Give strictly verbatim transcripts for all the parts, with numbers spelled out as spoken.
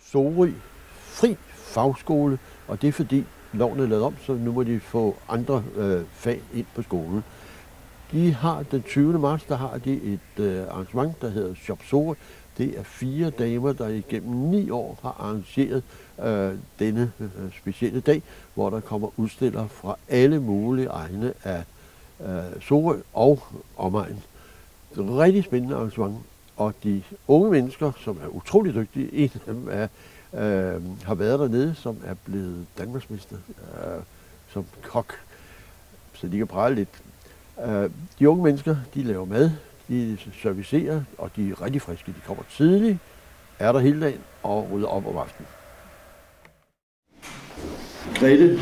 Sorø Fri Fagskole, og det er fordi loven er lavet om, så nu må de få andre øh, fag ind på skolen. De har den tyvende marts, der har de et øh, arrangement, der hedder Shop Sorø. Det er fire damer, der igennem ni år har arrangeret øh, denne øh, specielle dag, hvor der kommer udstillere fra alle mulige egne af øh, Sorø og omegn. Det er et rigtig spændende arrangement, og de unge mennesker, som er utrolig dygtige, en af dem er, øh, har været dernede, som er blevet danmarksmester øh, som kok, så de kan prale lidt. Øh, de unge mennesker, de laver mad, de servicerer, og de er rigtig friske. De kommer tidligt, er der hele dagen og rydder op om aftenen. Grete,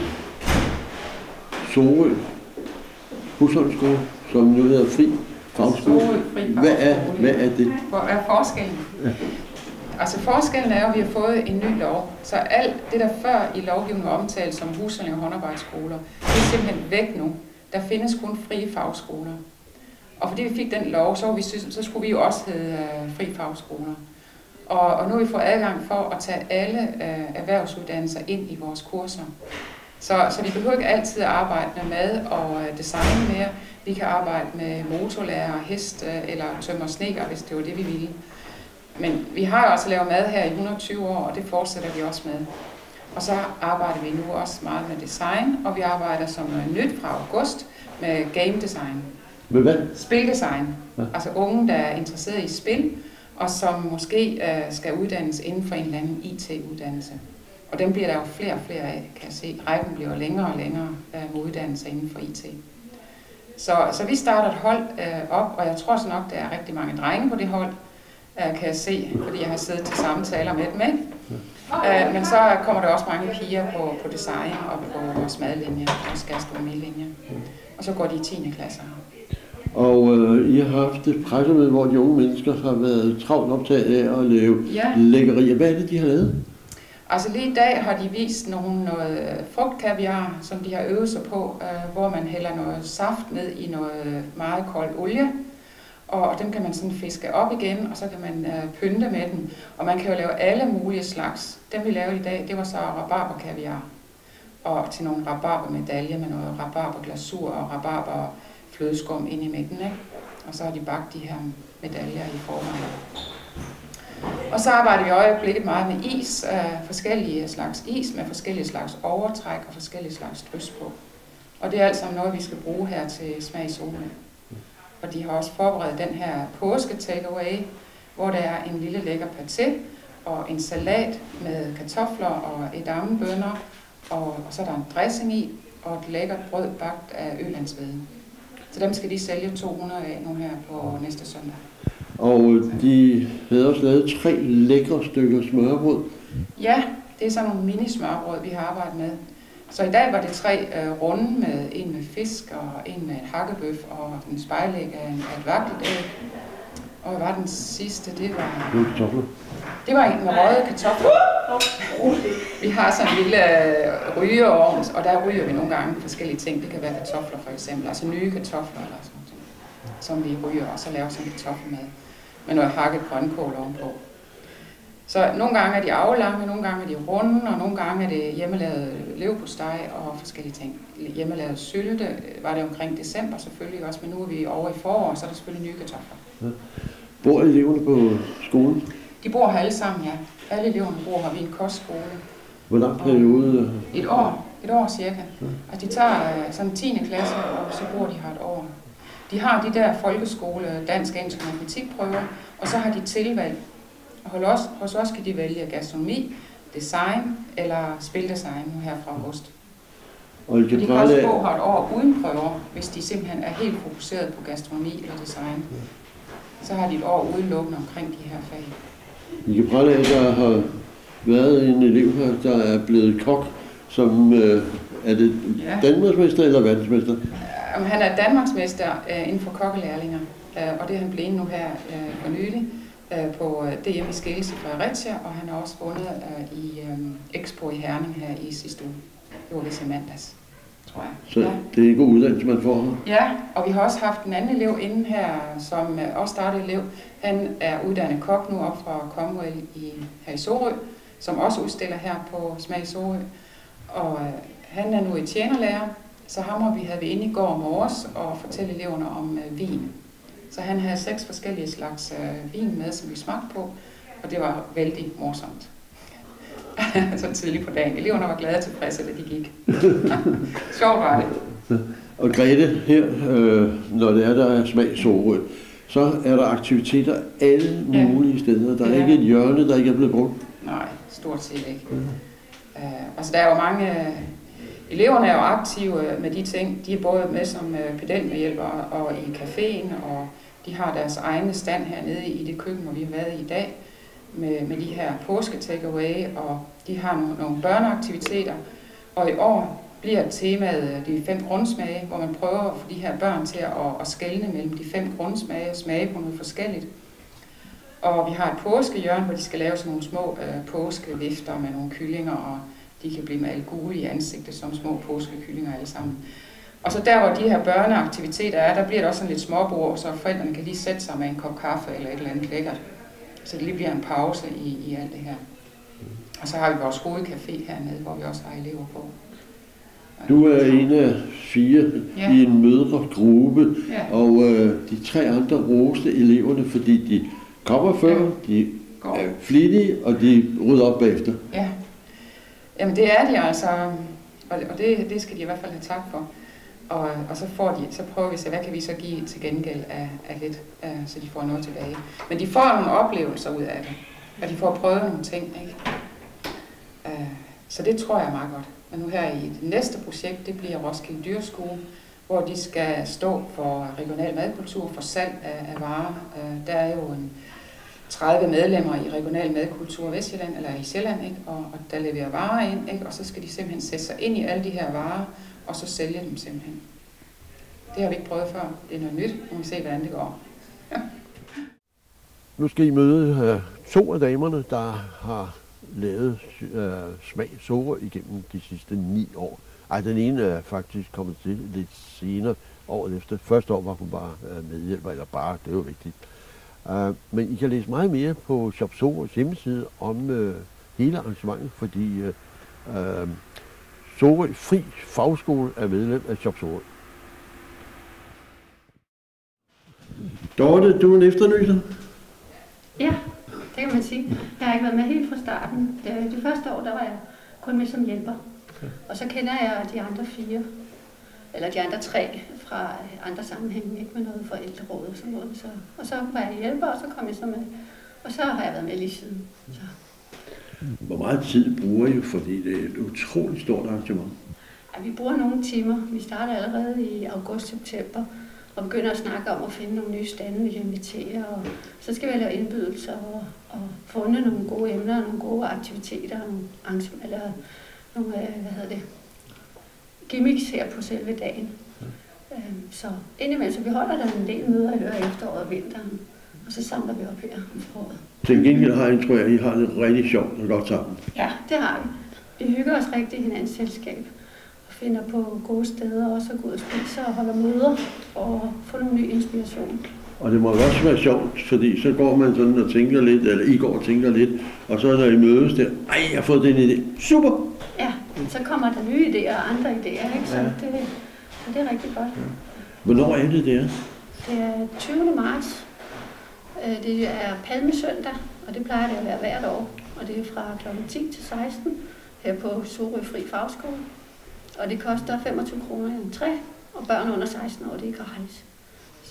Sorø Husholdskole, som nu hedder Fri Fagskole. Sorø Fri Fagskole. Hvad er, hvad er det? Hvor er forskellen? Ja. Altså forskellen er jo, at vi har fået en ny lov. Så alt det, der før i lovgivningen omtalt som husholdning og håndarbejdsskoler, det er simpelthen væk nu. Der findes kun frie fagskoler. Og fordi vi fik den lov, så, vi, så skulle vi jo også hedde uh, fri fagskoler. Og, og nu har vi fået adgang for at tage alle uh, erhvervsuddannelser ind i vores kurser. Så, så vi behøver ikke altid at arbejde med mad og uh, design mere. Vi kan arbejde med motorlærer, hest uh, eller tømmer sneker, hvis det var det, vi ville. Men vi har jo også lavet mad her i et hundrede og tyve år, og det fortsætter vi også med. Og så arbejder vi nu også meget med design, og vi arbejder som noget nyt fra august med game design. Med hvad? Spildesign. Ja. Altså unge, der er interesseret i spil, og som måske uh, skal uddannes inden for en eller anden I T-uddannelse. Og dem bliver der jo flere og flere af, kan jeg se. Rækken bliver længere og længere uh, med uddannelser inden for I T. Så, så vi starter et hold uh, op, og jeg tror så nok, der er rigtig mange drenge på det hold, uh, kan jeg se, fordi jeg har siddet til samtaler med dem, ikke? Uh, men så kommer der også mange piger på, på design og på vores madlinje, vores gastronomilinje. Og så går de i tiende klasser. Og øh, I har haft et pressemøde, hvor de unge mennesker har været travlt optaget af at lave ja. lækkerier. Hvad er det, de har lavet? Altså lige i dag har de vist nogle, noget frugtkaviar, som de har øvet sig på, øh, hvor man hælder noget saft ned i noget meget kold olie. Og, og dem kan man sådan fiske op igen, og så kan man øh, pynte med dem. Og man kan jo lave alle mulige slags. Dem vi lavede i dag, det var så rabarberkaviar. Og til nogle rabarbermedaljer med noget rabarberglasur og rabarber flødeskum ind i midten, ikke? Og så har de bagt de her medaljer i forvejen. Og så arbejder vi i øjeblikket meget med is, øh, forskellige slags is med forskellige slags overtræk og forskellige slags drys på. Og det er alt sammen noget, vi skal bruge her til Smag i Sorø. Og de har også forberedt den her påske takeaway, hvor der er en lille lækker paté og en salat med kartofler og edamebønner, og, og så er der en dressing i og et lækkert brød bagt af ølandshvede. Så dem skal de sælge to hundrede af nu her på næste søndag. Og de havde også lavet tre lækre stykker smørbrød. Ja, det er sådan nogle mini-smørbrød, vi har arbejdet med. Så i dag var det tre øh, runde med en med fisk og en med et hakkebøf og en spejlæg af et vaktelæg. Og hvad var den sidste? Det var... Det var kartofler. Det var en med røde kartofler. Vi har sådan en lille rygeovn, og der ryger vi nogle gange forskellige ting. Det kan være kartofler for eksempel, altså nye kartofler eller sådan noget, som vi ryger og så laver sådan en kartoffelmad med noget hakket grønkål ovenpå. Så nogle gange er de aflange, nogle gange er de runde, og nogle gange er det hjemmelavet leverpostej og forskellige ting. Hjemmelavet sylte var det omkring december selvfølgelig også, men nu er vi over i forår, så er der selvfølgelig nye kartofler. Ja. Bor eleverne på skolen? De bor her alle sammen, ja. Alle eleverne bor her. Vi er en kostskole. Hvor lang periode? Et år. Et år cirka. Ja. Altså de tager sådan tiende klasse, og så bor de her et år. De har de der folkeskole, dansk, engelsk og matematikprøver, og så har de tilvalg. Og hos os kan de vælge gastronomi, design eller spildesign nu her fra august. Og de kan også gå her et år uden prøver, hvis de simpelthen er helt fokuseret på gastronomi eller design. Så har de et år udelukkende omkring de her fag. I kan prale af, at der har været en elev her, der er blevet kok, som øh, er det ja. Danmarksmester eller verdensmester? Um, han er Danmarksmester uh, inden for kokkelærlinger, uh, og det er han blevet nu her uh, for nylig uh, på uh, D M i Skælse i Fredericia, og han har også vundet uh, i um, Expo i Herning her i sidste uge. Det var vist i mandags, tror jeg. Så ja. Det er en god uddannelse, man får her? Ja, og vi har også haft en anden elev inden her, som uh, også startede elev. Han er uddannet kok nu op fra Comwell i, her i Sorø, som også udstiller her på Smag Sorø. Og øh, han er nu i tjenerlærer, så ham har vi havde vi inde i går morges og fortælle eleverne om øh, vin. Så han havde seks forskellige slags øh, vin med, som vi smagte på, og det var vældig morsomt. Så tidligt på dagen. Eleverne var glade og tilfredse, da de gik. Sjovt var det. Og Grete, her, øh, når det er, der er Smag Sorø, så er der aktiviteter alle mulige ja. steder. Der er ja. ikke et hjørne, der ikke er blevet brugt. Nej, stort set ikke. Mm. Uh, altså, der er jo mange... Eleverne er jo aktive med de ting. De er både med som uh, pedelmedhjælpere og i caféen, og de har deres egne stand hernede i det køkken, hvor vi har været i i dag, med, med de her påske-takeaway, og de har nogle, nogle børneaktiviteter. Og i år bliver temaet de fem grundsmage, hvor man prøver at få de her børn til at, at skelne mellem de fem grundsmage og smage på noget forskelligt. Og vi har et påskehjørne, hvor de skal lave sådan nogle små øh, påskevifter med nogle kyllinger, og de kan blive malet gule i ansigtet som små påskekyllinger alle sammen. Og så der, hvor de her børneaktiviteter er, der bliver der også sådan lidt småbord, så forældrene kan lige sætte sig med en kop kaffe eller et eller andet lækkert. Så det lige bliver en pause i, i alt det her. Og så har vi vores hovedcafé hernede, hvor vi også har elever på. Du er en af fire ja. i en mødregruppe, ja. og øh, de tre andre roste eleverne, fordi de kommer før, ja. de Går. er flittige, og de rydder op bagefter. Ja, jamen det er de altså, og det, det skal de i hvert fald have tak for. Og, og så, får de, så prøver vi så, hvad kan vi så give til gengæld af, af lidt, uh, så de får noget tilbage. Men de får nogle oplevelser ud af det, og de får prøvet nogle ting, ikke? Uh, så det tror jeg er meget godt. Men nu her i det næste projekt, det bliver Roskilde Dyrskue, hvor de skal stå for regional madkultur, for salg af, af varer. Uh, der er jo en tredive medlemmer i regional madkultur Vestjylland, eller i Sjælland, ikke? Og, og der leverer varer ind, ikke? Og så skal de simpelthen sætte sig ind i alle de her varer, og så sælge dem simpelthen. Det har vi ikke prøvet før. Det er noget nyt. Nu må vi se, hvordan det går. Ja. Nu skal I møde uh, to af damerne, der har lavet uh, Smag Sorø igennem de sidste ni år. Ej, den ene er faktisk kommet til lidt senere, året efter. Første år var hun bare uh, medhjælper, eller bare, det er jo vigtigt. Uh, men I kan læse meget mere på Shop Sorøs hjemmeside om uh, hele arrangementet, fordi uh, uh, Sorø Fri Fagskole er medlem af Shop Sorø. Dorte, du er en efterlyser? Ja, det kan man sige. Jeg har ikke været med helt fra starten. Det, det første år, der var jeg kun med som hjælper. Okay. Og så kender jeg de andre fire, eller de andre tre fra andre sammenhænge, ikke med noget forældreråd og sådan noget. Så, og så var jeg hjælper, og så kom jeg så med. Og så har jeg været med lige siden. Så. Hvor meget tid bruger I, fordi det er et utroligt stort arrangement? Ja, vi bruger nogle timer. Vi starter allerede i august-september og begynder at snakke om at finde nogle nye stande, vi kan invitere. Og så skal vi lave indbydelser og, og funde nogle gode emner, nogle gode aktiviteter, nogle, eller nogle hvad hedder det, gimmicks her på selve dagen. Ja. Så indimellem, så vi holder der en del møder i løbet af efteråret og vinteren, og så samler vi op her om foråret. Til gengæld har jeg, tror jeg, I har det rigtig sjovt og godt sammen. Ja, det har vi. Vi hygger os rigtig i hinandens selskab og finder på gode steder, og så går ud og spiser og holder møder og får nogle ny inspiration. Og det må også være sjovt, fordi så går man sådan og tænker lidt, eller I går og tænker lidt, og så når I mødes der, ej, jeg har fået den idé. Super! Ja, så kommer der nye idéer og andre idéer, ikke? Så, ja. det, så det er rigtig godt. Ja. Hvornår er det der? Det er tyvende marts. Det er palmesøndag, og det plejer det at være hvert år. Og det er fra klokken ti til seksten her på Sorø Fri Fagskole. Og det koster femogtyve kroner i entré, og børn under seksten år, det er gratis. Så.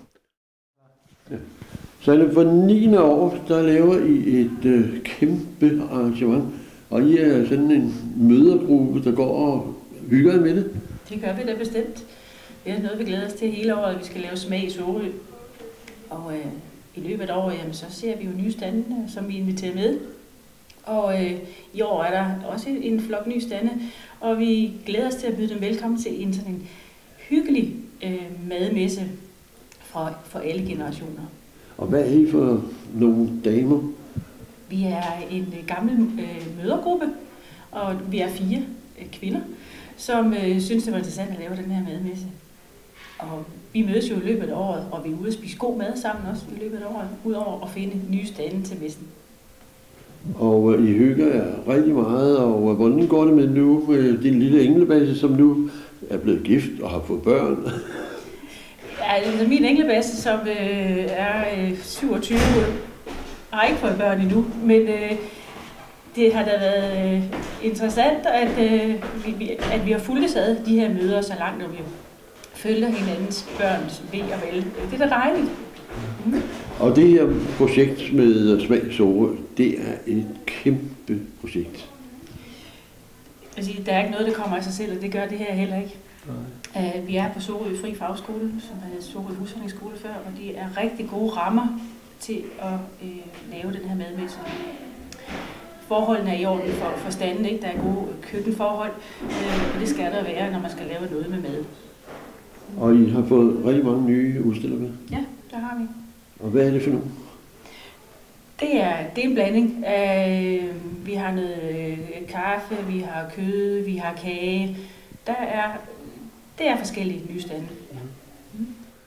Ja. Så for niende år, der laver I et øh, kæmpe arrangement, og I er sådan en mødergruppe, der går og hygger med det? Det gør vi da bestemt. Det er noget, vi glæder os til hele året, at vi skal lave Smag Sorø. Og øh, i løbet af året, jamen, så ser vi jo nye stande, som vi inviterer med. Og øh, i år er der også en flok nye stande, og vi glæder os til at byde dem velkommen til en sådan en hyggelig øh, madmesse for, for alle generationer. Og hvad er I for nogle damer? Vi er en øh, gammel øh, mødergruppe, og vi er fire øh, kvinder, som øh, synes, det var interessant at lave den her madmesse. Og vi mødes jo i løbet af året, og vi er ude at spise god mad sammen også i løbet af året, udover at finde nye stande til messen. Og øh, I hygger jer rigtig meget, og øh, hvordan går det med nu, med din lille englebasse, som nu er blevet gift og har fået børn? Ja, altså min englebasse, som øh, er øh, syvogtyve, har ikke fået børn endnu, men øh, det har da været øh, interessant, at, øh, vi, at vi har fulgt ad de her møder så langt, og vi følger hinandens børns ve og vel. Det er da dejligt. Mm. Og det her projekt med Smag Sorø, det er et kæmpe projekt. Altså, der er ikke noget, der kommer af sig selv, og det gør det her heller ikke. Uh, vi er på Sorø Fri Fagskole, som hed Sorø Husholdningsskole før, og de er rigtig gode rammer til at uh, lave den her madmesse. Forholdene er i orden for, for standen, ikke? Der er gode køkkenforhold, uh, og det skal der være, når man skal lave noget med mad. Og I har fået rigtig mange nye udstillere med? Ja, der har vi. Og hvad er det for nogle? Det er, det er en blanding. Uh, vi har noget uh, kaffe, vi har kød, vi har kage. Der er, det er forskellige nye stande. Mm.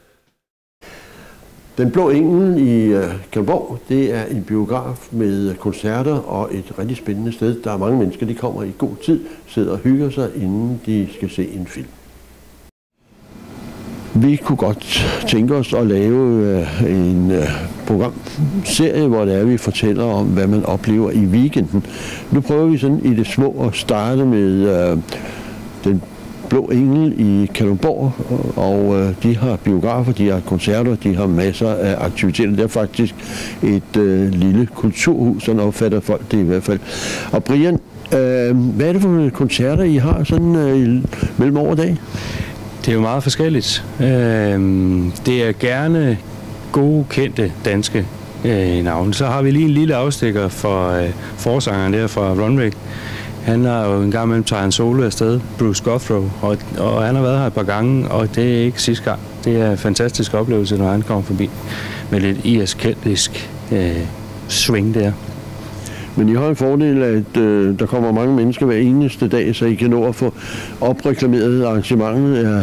Den Blå Engel i uh, Kalundborg, det er en biograf med koncerter og et rigtig spændende sted. Der er mange mennesker, de kommer i god tid, sidder og hygger sig, inden de skal se en film. Vi kunne godt tænke os at lave uh, en uh, programserie, hvor det er, vi fortæller om, hvad man oplever i weekenden. Nu prøver vi sådan i det små at starte med uh, Den Blå Engel i Kalundborg, og øh, de har biografer, de har koncerter, de har masser af aktiviteter. Det er faktisk et øh, lille kulturhus, sådan opfatter folk det i hvert fald. Og Brian, øh, hvad er det for koncerter, I har sådan øh, mellem år og dag? Det er jo meget forskelligt. Øh, det er gerne gode, kendte danske øh, navne. Så har vi lige en lille afstikker for øh, forsangeren der fra Runway. Han har jo en gang imellem taget en solo afsted, Bruce Gothrow, og, og han har været her et par gange, og det er ikke sidste gang. Det er en fantastisk oplevelse, når han kommer forbi med lidt irsk-keltisk øh, swing der. Men I har en fordel, at øh, der kommer mange mennesker hver eneste dag, så I kan nå at få opreklameret arrangementet, øh,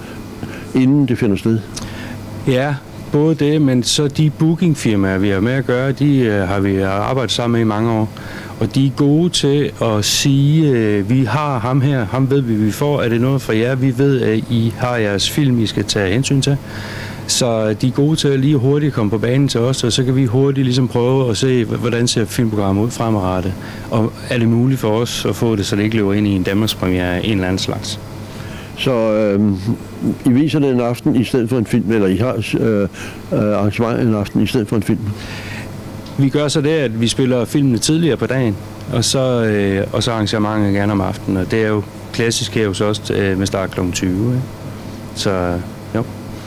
inden det finder sted. Ja, både det, men så de bookingfirmaer, vi har med at gøre, de øh, har vi arbejdet sammen med i mange år. Og de er gode til at sige, øh, vi har ham her, ham ved vi, vi får, er det noget fra jer, vi ved, at I har jeres film, I skal tage hensyn til. Så de er gode til at lige hurtigt komme på banen til os, og så kan vi hurtigt ligesom prøve at se, hvordan ser filmprogrammet ud fremadrettet. Og er det muligt for os at få det, så det ikke løber ind i en Danmarks premiere af en eller anden slags. Så øh, I viser det en aften i stedet for en film, eller I har øh, arrangement en aften i stedet for en film? Vi gør så det, at vi spiller filmene tidligere på dagen, og så, øh, og så arrangementet gerne om aftenen. Og det er jo klassisk her hos os øh, med start klokken tyve. Ikke? Så jo.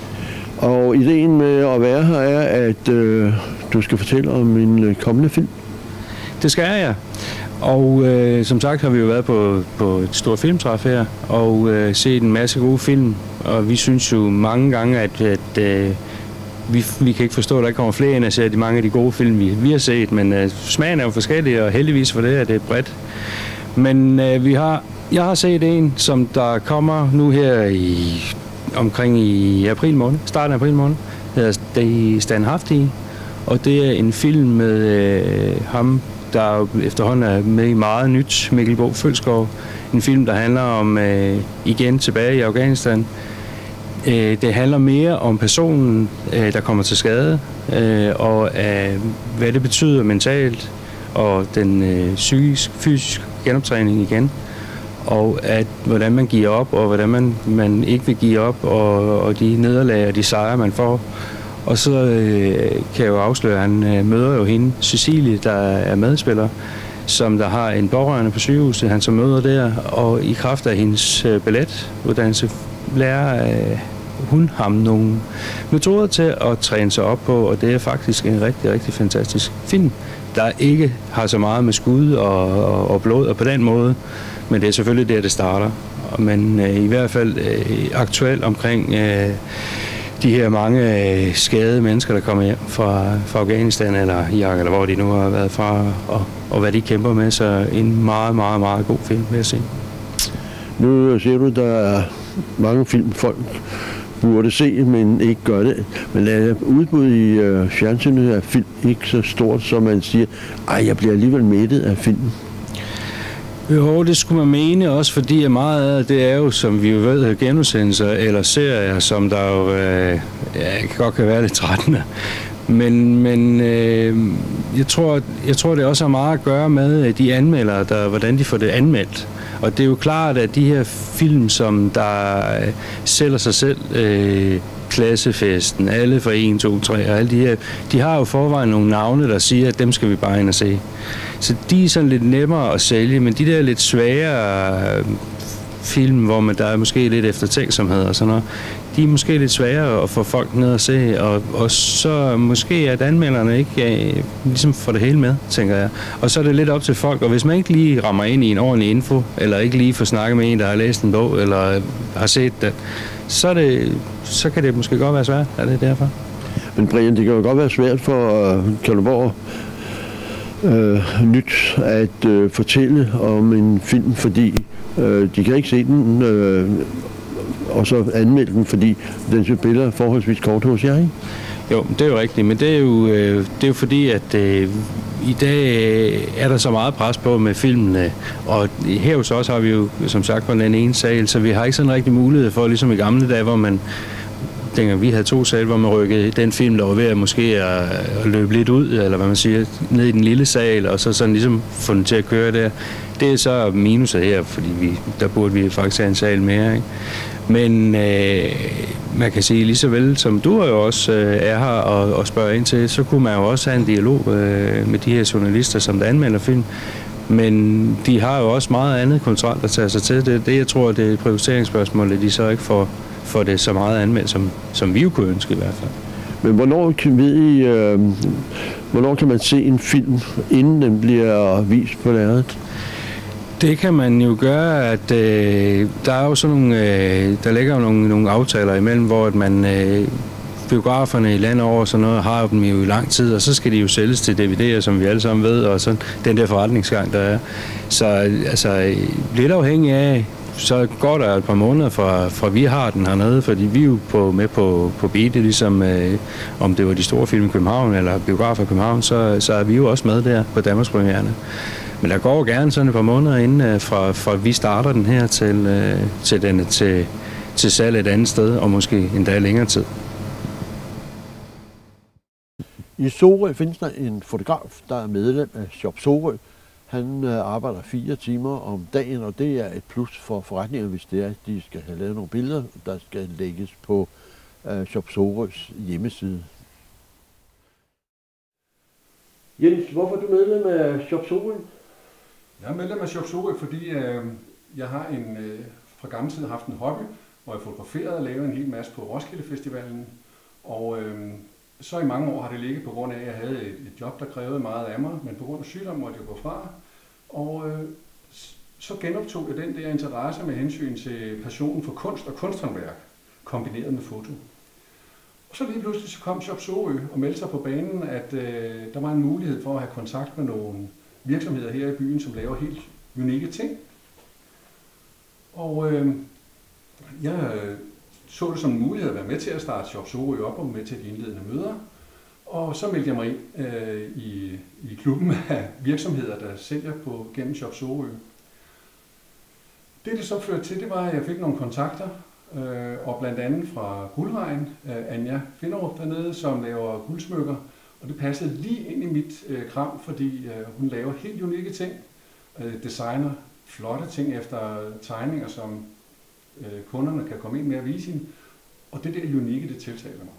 Og ideen med at være her er, at øh, du skal fortælle om en øh, kommende film. Det skal jeg, og øh, som sagt har vi jo været på, på et stort filmtræf her, og øh, set en masse gode film. Og vi synes jo mange gange, at, at øh, Vi, vi kan ikke forstå, at der ikke kommer flere ind og ser de mange af de gode film, vi, vi har set, men uh, smagen er jo forskellig, og heldigvis for det, at det er bredt. Men uh, vi har, jeg har set en, som der kommer nu her i, omkring i april måned, starten af april måned, hedder The Standhaftige, og det er en film med uh, ham, der efterhånden er med i meget nyt, Mikkel Bo Følskov. En film, der handler om uh, igen tilbage i Afghanistan. Det handler mere om personen, der kommer til skade, og hvad det betyder mentalt, og den psykisk, fysisk genoptræning igen, og at, hvordan man giver op, og hvordan man, man ikke vil give op, og, og de nederlag og de sejre, man får. Og så kan jeg jo afsløre, at han møder jo hende, Cecilie, der er medspiller, som der har en pårørende på sygehuset, han så møder der, og i kraft af hendes balletuddannelse lærer hun ham nogle metoder til at træne sig op på, og det er faktisk en rigtig, rigtig fantastisk film, der ikke har så meget med skud og, og, og blod og på den måde, men det er selvfølgelig der, det starter. Men øh, i hvert fald øh, aktuelt omkring øh, de her mange øh, skadede mennesker, der kommer hjem fra, fra Afghanistan eller Irak, eller hvor de nu har været fra, og, og hvad de kæmper med, så en meget, meget, meget god film, vil jeg sige. Nu siger du, der er mange filmfolk burde se, men ikke gør det. Men er udbuddet i øh, fjernsynet af film ikke så stort, som man siger, ej, jeg bliver alligevel mættet af filmen? Jo, det skulle man mene også, fordi meget af det er jo, som vi jo ved, genudsendelser eller serier, som der jo øh, ja, godt kan være lidt trættende. Men, men øh, jeg, tror, jeg tror, det også har meget at gøre med de anmeldere, der, hvordan de får det anmeldt. Og det er jo klart, at de her film, som der sælger sig selv, øh, Klassefesten, alle for en, to, tre, og alle de her, de har jo forvejen nogle navne, der siger, at dem skal vi bare ind og se. Så de er sådan lidt nemmere at sælge, men de der lidt sværere film, hvor man, der er måske lidt eftertænksomhed og sådan noget, de er måske lidt sværere at få folk ned og se, og, og så måske at anmelderne ikke ja, ligesom får det hele med, tænker jeg. Og så er det lidt op til folk, og hvis man ikke lige rammer ind i en ordentlig info, eller ikke lige får snakket med en, der har læst en bog, eller har set det, så, er det, så kan det måske godt være svært, er det derfor. Men Brian, det kan jo godt være svært for uh, Kalundborg uh, Nyt at uh, fortælle om en film, fordi uh, de kan ikke se den, uh, og så anmelde den, fordi den spiller forholdsvis kort hos jer, ikke? Jo, det er jo rigtigt, men det er jo, øh, det er jo fordi, at øh, i dag øh, er der så meget pres på med filmene, og her hos os har vi jo som sagt på den ene sal, så vi har ikke sådan rigtig mulighed for, ligesom i gamle dage, hvor man, dengang vi havde to sal, hvor man rykkede den film, der var ved at måske at, at løbe lidt ud, eller hvad man siger, ned i den lille sal, og så sådan ligesom få den til at køre der. Det er så minuset her, fordi vi, der burde vi faktisk have en sal mere, ikke? Men øh, man kan sige, lige så vel som du jo også øh, er her og, og spørger ind til, så kunne man jo også have en dialog øh, med de her journalister, som der anmelder film. Men de har jo også meget andet kontrol at tage sig til. Det, det jeg tror, det er prioriteringsspørgsmålet, de så ikke får, får det så meget anmeldt, som, som vi jo kunne ønske i hvert fald. Men hvornår kan, ved I, øh, hvornår kan man se en film, inden den bliver vist på lærredet? Det kan man jo gøre, at øh, der er jo sådan nogle, øh, der ligger jo nogle, nogle aftaler imellem, hvor at man øh, biograferne i landet over sådan noget har dem jo i lang tid, og så skal de jo sælges til D V D'er, som vi alle sammen ved, og sådan den der forretningsgang der er. Så altså lidt afhængig af, så går der et par måneder fra, fra vi har den hernede, fordi vi er jo på, med på, på beatet, ligesom øh, om det var de store film i København eller biografer i København, så, så er vi jo også med der på Danmarkspremierne. Men der går gerne sådan et par måneder inden, fra, fra vi starter den her til, til, den, til, til salg et andet sted, og måske endda længere tid. I Sorø findes der en fotograf, der er medlem af Shop Sorø. Han arbejder fire timer om dagen, og det er et plus for forretninger, hvis det er, at de skal have lavet nogle billeder, der skal lægges på uh, Shop Sorøs hjemmeside. Jens, hvorfor er du medlem af Shop Sorø? Jeg er medlem af Shop Sorø, fordi øh, jeg har en, øh, fra gammel tid haft en hobby, hvor jeg fotograferede og lavede en hel masse på Roskilde Festivalen. Og øh, så i mange år har det ligget på grund af, at jeg havde et, et job, der krævede meget af mig, men på grund af sygdom måtte jeg gå fra. Og øh, så genoptog jeg den der interesse med hensyn til passionen for kunst og kunsthåndværk, kombineret med foto. Og så lige pludselig så kom Shop Sorø og meldte sig på banen, at øh, der var en mulighed for at have kontakt med nogle virksomheder her i byen, som laver helt unikke ting. Og øh, jeg så det som en mulighed at være med til at starte Shop Sorø op og med til de indledende møder. Og så meldte jeg mig ind øh, i, i klubben af virksomheder, der sælger på gennem Shop Sorø. Det, det så førte til, det var, at jeg fik nogle kontakter, øh, og blandt andet fra Guldregn, øh, Anja Finderup dernede, som laver guldsmykker. Og det passede lige ind i mit øh, kram, fordi øh, hun laver helt unikke ting, øh, designer flotte ting efter tegninger, som øh, kunderne kan komme ind med at vise hende. Og det der unikke, det tiltaler mig.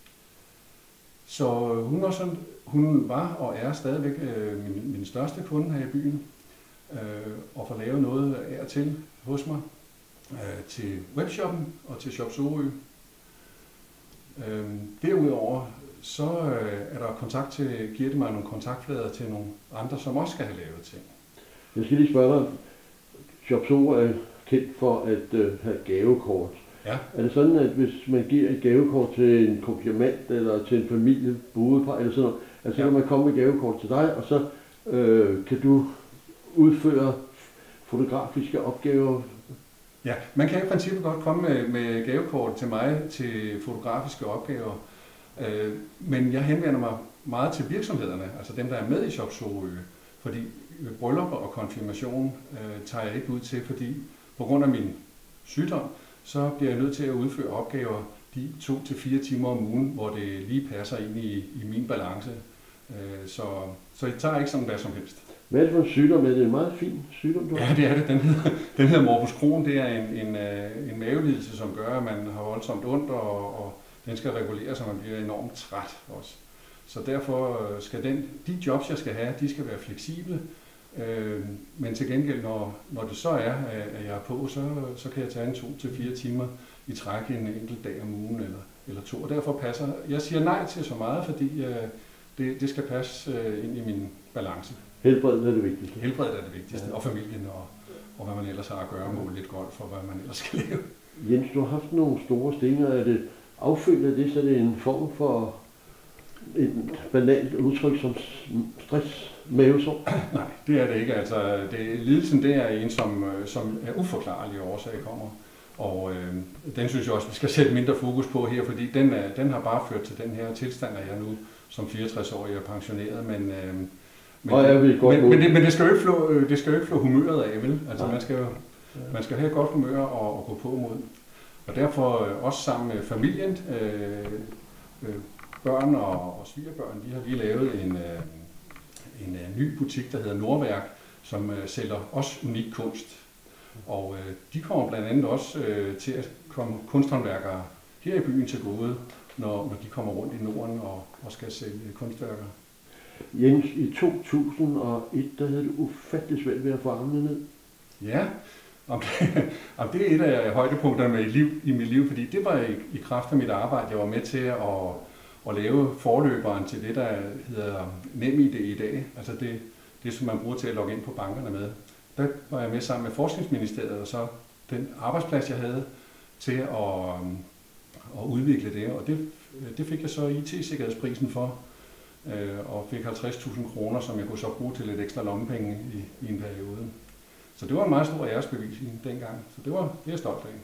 Så hun var, sådan, hun var og er stadigvæk øh, min, min største kunde her i byen, øh, og får lavet noget af og til hos mig, øh, til webshoppen og til Shop Sorø. Øh, derudover så øh, er der kontakt til, giver det mig nogle kontaktflader til nogle andre, som også skal have lavet ting. Jeg skal lige spørge dig, Shop Sorø er kendt for at øh, have gavekort. Ja. Er det sådan, at hvis man giver et gavekort til en konfirmand eller til en familie, bodepar eller sådan noget, at så ja. kan man komme med gavekort til dig, og så øh, kan du udføre fotografiske opgaver Ja, man kan i princippet godt komme med, med gavekort til mig til fotografiske opgaver, øh, men jeg henvender mig meget til virksomhederne, altså dem, der er med i Shop Sorø, fordi bryllupper og konfirmation øh, tager jeg ikke ud til, fordi på grund af min sygdom, så bliver jeg nødt til at udføre opgaver de to til fire timer om ugen, hvor det lige passer ind i, i min balance. Øh, så, så jeg tager ikke sådan hvad som helst. Hvad er det for en sygdom? Er det en meget fin sygdom, du har? Ja, det er det. Den hedder, den hedder morbus Crohn. Det er en, en, en mavelidelse, som gør, at man har voldsomt ondt, og, og den skal reguleres, så man bliver enormt træt også. Så derfor skal den, de jobs, jeg skal have, de skal være fleksible. Øh, men til gengæld, når, når det så er, at jeg er på, så, så kan jeg tage en to til fire timer i træk en enkelt dag om ugen eller, eller to. Og derfor passer, jeg siger nej til så meget, fordi øh, det, det skal passe øh, ind i min balance. Helbredet er det vigtigste. Helbredet er det vigtigste, ja. Og familien, og, og hvad man ellers har at gøre, måle lidt golf, og hvad man ellers skal lave. Jens, du har haft nogle store stinger. Er det affyldt af det, så er det en form for et banalt udtryk som stress, mavesår? Nej, det er det ikke. Altså, det, lidelsen det er en, som, som er uforklarlig årsag kommer. Og øh, den synes jeg også, vi skal sætte mindre fokus på her, fordi den, er, den har bare ført til den her tilstand, at jeg nu som fireogtres-årig er pensioneret, men... Øh, Men, og jeg vil godt men, men, det, men det skal jo ikke flå, det skal jo ikke flå humøret af, vel? Altså ja. man skal jo man skal have et godt humør og, og gå på mod. Og derfor også sammen med familien, øh, øh, børn og, og svigerbørn, vi har lige lavet en, øh, en øh, ny butik, der hedder Nordværk, som øh, sælger også unik kunst. Og øh, de kommer blandt andet også øh, til at komme kunsthåndværkere her i byen til gode, når, når de kommer rundt i Norden og, og skal sælge kunstværker. Jens, i to tusind og et, der havde du ufattelig svært ved at få armene ned. Ja, om det, om det er et af højdepunkterne i, liv, i mit liv, fordi det var i, i kraft af mit arbejde, jeg var med til at, at lave forløberen til det, der hedder NemID i dag, altså det, det, som man bruger til at logge ind på bankerne med. Der var jeg med sammen med Forskningsministeriet, og så den arbejdsplads, jeg havde til at, at udvikle det, og det, det fik jeg så I T-sikkerhedsprisen for. Og fik halvtreds tusind kroner, som jeg kunne så bruge til lidt ekstra lommepenge i, i en periode. Så det var en meget stor æresbevisning dengang, så det var det er jeg stolt af.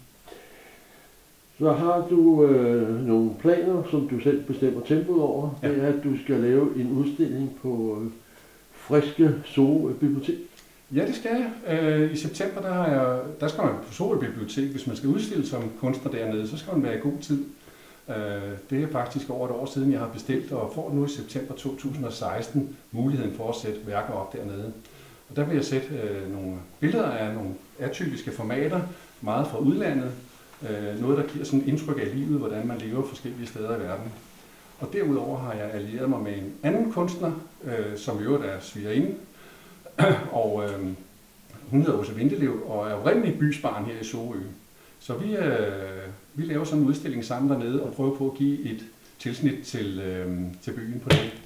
Så har du øh, nogle planer, som du selv bestemmer tempoet over. Ja. Det er, at du skal lave en udstilling på øh, Friske Sorø Bibliotek. Ja, det skal jeg. Øh, I september der, har jeg, der skal man på Sorø Bibliotek. Hvis man skal udstille som kunstner dernede, så skal man være i god tid. Det er faktisk over et år siden, jeg har bestilt, og får nu i september to tusind og seksten muligheden for at sætte værker op dernede. Og der vil jeg sætte øh, nogle billeder af nogle atypiske formater, meget fra udlandet. Øh, noget, der giver sådan et indtryk af livet, hvordan man lever forskellige steder i verden. Og derudover har jeg allieret mig med en anden kunstner, øh, som i øvrigt er svigerinde. og øh, hun hedder Åse Vindelev og er oprindelig bysbarn her i Sorø. Så vi, øh, vi laver sådan en udstilling sammen dernede og prøver på at give et tilsnit til, øh, til byen på det.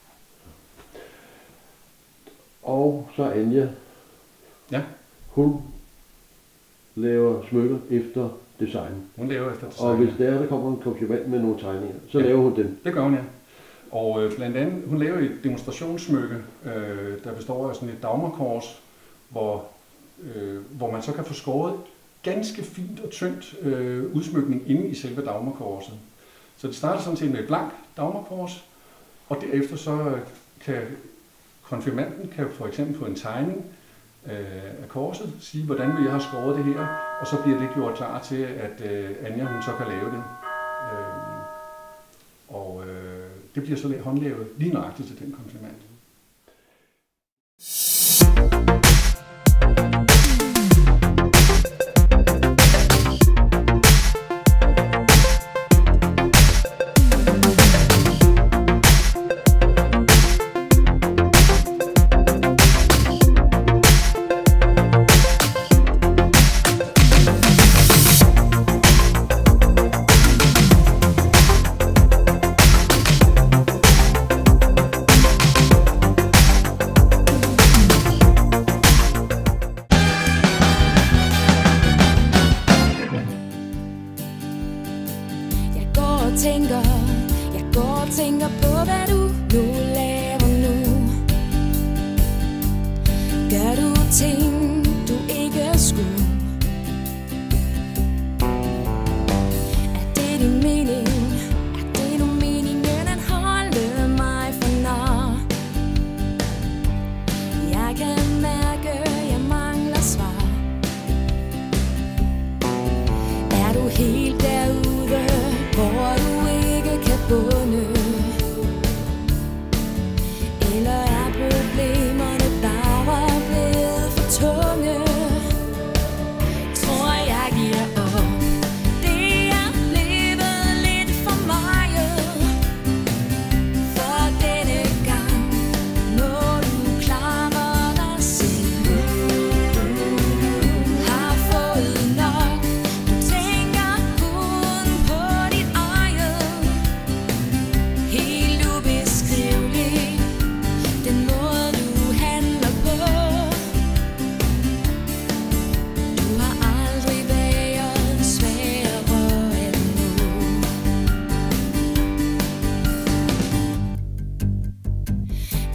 Og så Anja. Ja. Hun laver smykker efter design. Hun laver efter design. Og hvis der, der kommer en konfirmand med nogle tegninger, så ja, laver hun dem. Det gør hun, ja. Og øh, blandt andet, hun laver et demonstrationssmykke, øh, der består af sådan et dagmarkors, hvor, øh, hvor man så kan få skåret ganske fint og tyndt øh, udsmykning inde i selve dagmarkorset. Så det starter sådan set med et blankt dagmarkors, og derefter så kan konfirmanden kan for eksempel få en tegning øh, af korset, sige hvordan vil jeg have skåret det her, og så bliver det gjort klar til, at øh, Anja hun så kan lave det. Øh, og øh, det bliver så håndlavet lige nøjagtigt til den konfirmand.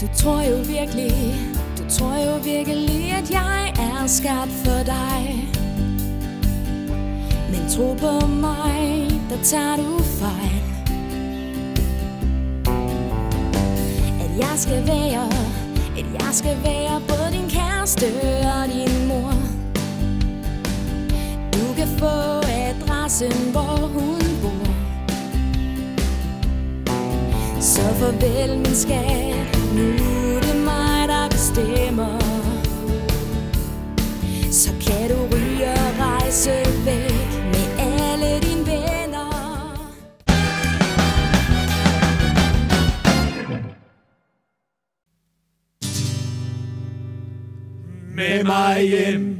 tror jo virkelig, du tror jo virkelig, at jeg er skabt for dig. Men tro på mig, der tager du fejl. At jeg skal være, at jeg skal være både din kæreste og din mor. Du kan få adressen, hvor hun bor. Så farvel min skat, nu er det mig, der bestemmer. Så kan du ryge og rejse væk med alle dine venner. Med mig hjem.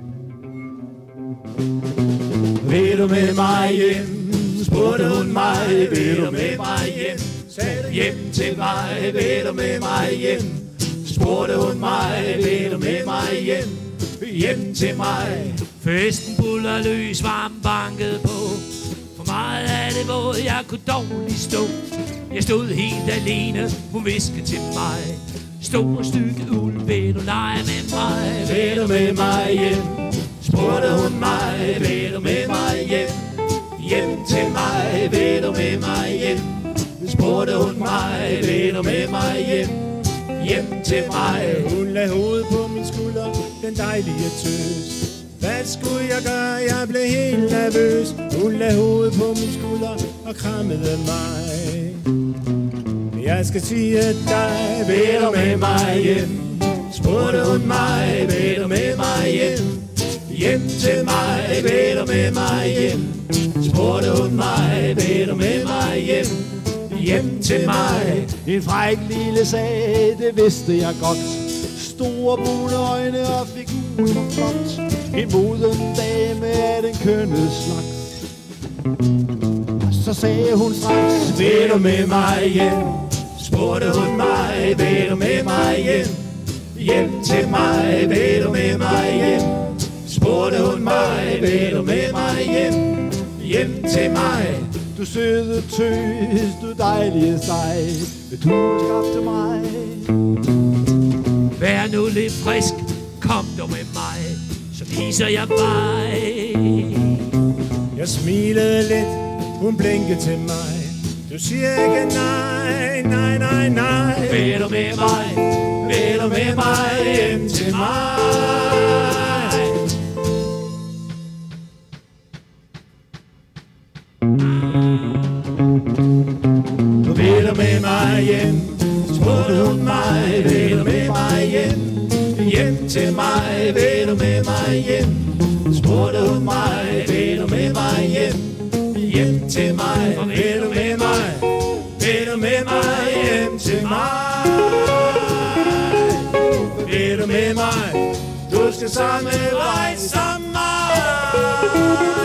Vil du med mig hjem? Spurgte hun mig. Vil du med mig hjem? Hjem til mig. Vil du med mig hjem? Spurgte hun mig. Vil du med mig hjem? Hjem til mig. Festen buller løs, varm banket på. For meget af det våd, jeg kunne dårligt stå. Jeg stod helt alene, hun viskede til mig. Stor stykke uld, vil du lege med mig? Vil du med mig hjem? Spurgte hun mig. Vil du med mig hjem? Hjem til mig. Vil du med mig hjem? Spurgte hun mig. Vil du med mig hjem? Hjem til mig. Hun lagde hovedet på min skulder, den dejlige tøs. Hvad skulle jeg gøre? Jeg blev helt nervøs. Hun lagde hovedet på min skulder og krammede mig. Jeg skal sige dig, vil du med mig hjem? Spurgte hun mig. Vil du med mig hjem? Hjem til mig. Vil du med mig hjem? Spurgte hun mig. Vil du med mig hjem? Hjem til mig. En fræk lille sag, det vidste jeg godt. Store brune øjne og figuren flot. En moden dame af den kønne slags. Så sagde hun straks, vil du med mig hjem? Spurgte hun mig. Vil du med mig hjem? Hjem til mig. Vil du med mig hjem? Spurgte hun mig. Vil du med mig hjem? Hjem til mig. Du søde tøs, du dejlige steg, du er skabt til mig. Vær nu lidt frisk, kom du med mig, så viser jeg vej. Jeg smilede lidt, hun blinkede til mig. Du siger ikke nej, nej, nej, nej. Vil du med mig, vil du med mig hjem til mig? Vil du med mig hjem? Spurgte hun mig. Vil du med mig hjem? Hjem til mig. Vil du med mig hjem? Spurgte hun mig. Vil du med mig hjem? Hjem til mig. Vil du med mig? Vil du med mig hjem til mig? Vil du med mig? Du skal samme vej som mig.